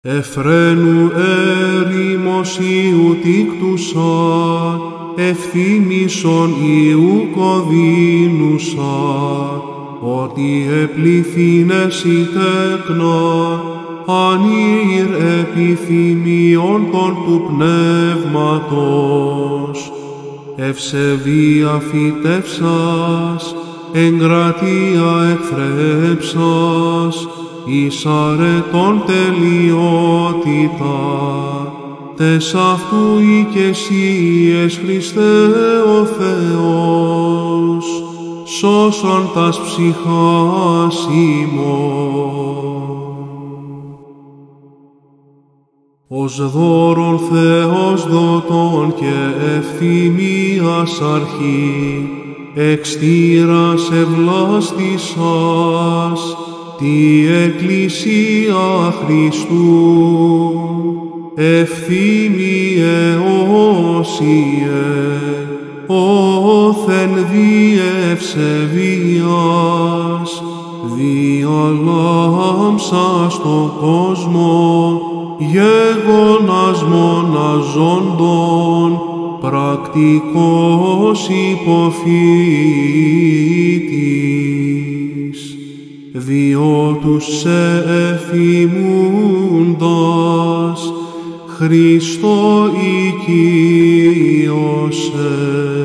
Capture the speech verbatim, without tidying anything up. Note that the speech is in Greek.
Εφραίνου έρημος Ιού τίκτουσαν, ευθύμησον Ιού κοδίνουσαν, ότι επληθύνεσι τέκνα, ανήρ επιθυμίων των του πνεύματος. Ευσεβία φυτεύσας, εγκρατεία εκθρέψας, εις αρετών τελειότητα, τες αυτού οικεσίες Χριστέ ο Θεός, σώσον τας ψυχάς ημών. Ως δώρον Θεός δοτών και ευθυμίας αρχή, εξτήρας ευλάστησας, τη Εκκλησία Χριστού, ευθύμιε όσιε, όθεν διευσεβίας, διαλάμψας τον κόσμο, γέγονας μοναζόντων, πρακτικός υποφύτης, διό τους σε εφημούντας, Χριστό οικείωσε.